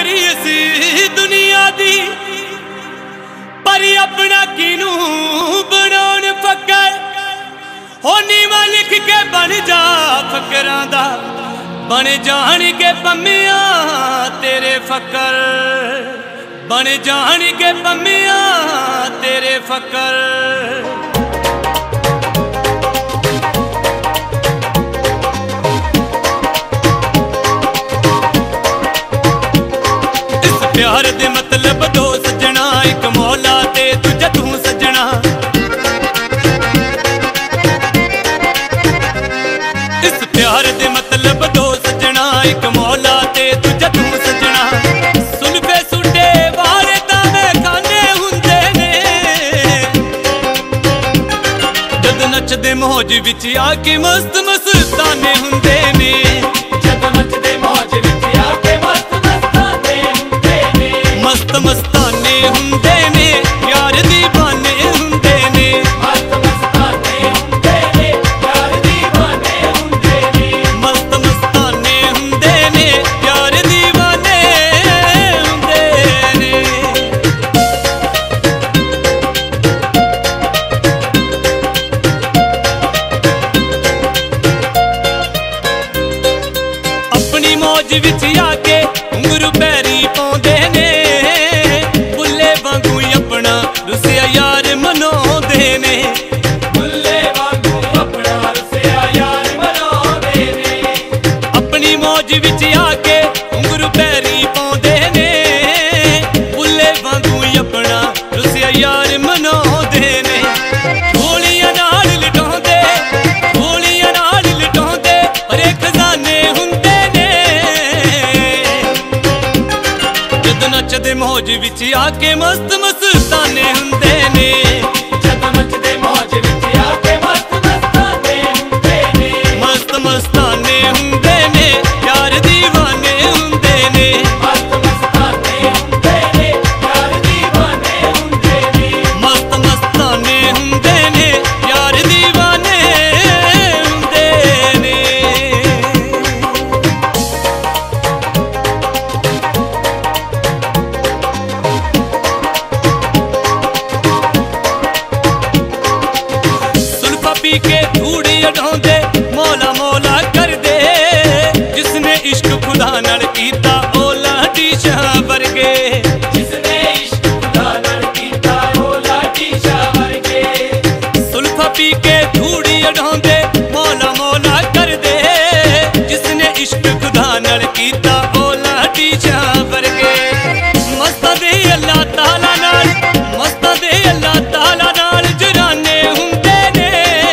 तेरी इस दुनिया दी, पर अपना किनू बनाउण फकर। हो नीवा लिख के बन जा फकरां दा, बन जाणगे पम्मियां तेरे फकर, बन जाणगे पम्मियां तेरे फकर। प्यार दे मतलब दो सजना, एक मौला ते दूजा तू सजना। इस प्यार दे मतलब दो सजना, एक मौला ते दूजा तू सजना। सुल्फे सुटे वाले तावे खाने हुंदे ने, जद नचदे मौज विच आके मस्त मस्ताने हुंदे ने, जद नचदे मौज विच आके मस्त मस्ताने हुंदे ने, यार दीवाने हुंदे ने, मस्त मस्ताने हुंदे ने, यार दीवाने हुंदे ने, मस्त मस्ताने हुंदे ने, यार दीवाने हुंदे ने। अपनी मौज विच आके घुंघरू पैरी पाउंदे ने, यार मनाउंदे ने, बुल्ले वांगू अपना रसिया यार मनाउंदे ने। अपनी मौज विच आके घुंघरू पैरी पाउंदे ने, बुल्ले वांगू अपना रसिया यार मनाउंदे ने। गोलियां नाल लटाउंदे, गोलियां नाल लटाउंदे, अरे खजाने हुंदे ने, जद नचदे मौज विच आके मस्त मस्ताने हुंदे ने, जद नचदे मौज विच आके मस्त मस्ताने हुंदे ने, मस्त मस्ताने हुंदे ने, यार दीवाने हुंदे ने, मस्त मस्ताने हुंदे ने, यार दीवाने हुंदे ने, मस्त मस्ताने हुंदे ने, यार दीवाने हुंदे ने। पी के धूड़ी अडाउंदे, मौला मौला करदे, जिसने इश्क खुदा नाल कीता ओ लाडी शाह वर्गे, जिसने इश्क खुदा नाल कीता ओ लाडी शाह वर्गे। सुल्फा पी के धूड़ी अडाउंदे, मौला मौला करदे, जिसने इश्क खुदा नाल कीता ओ लाडी शाह वर्गे। मस्तां दे अल्लाह ताला नाल, मस्तां दे अल्लाह ताला नाल जराने हुंदे ने,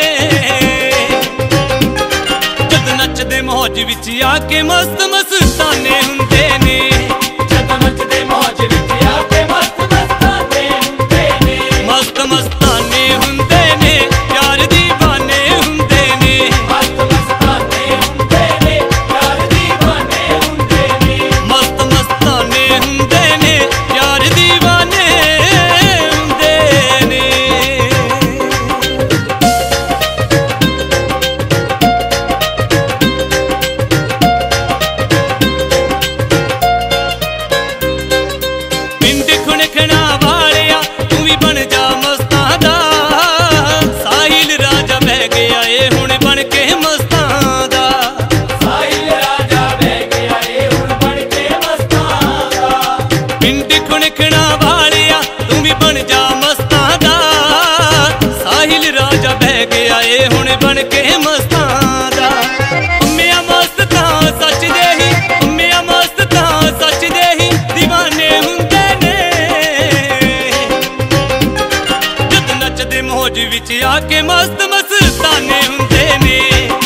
नचदे मौज विच आके मस्त मस्ताने हुंदे ने, जद नचदे मौज विच आके मस्त मस्ताने हुंदे ने, मस्त मस्ताने हुंदे ने, यार दीवाने हुंदे ने, मस्त मस्ताने हुंदे ने, यार दीवाने हुंदे ने, मस्त मस्ताने हुंदे ने, यार दीवाने हुंदे ने। हुण बन के मस्तां दा, उम्मिया मस्त तां सच दे ही, उम्मिया मस्त तां सच दे ही दीवाने हुंदे ने, जद नचदे मौज विच आके मस्त मस्ताने हुंदे ने।